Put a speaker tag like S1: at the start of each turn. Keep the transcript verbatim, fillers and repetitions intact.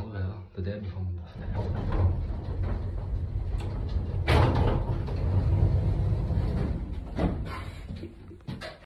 S1: noget værre. Det er der, den kommer ud.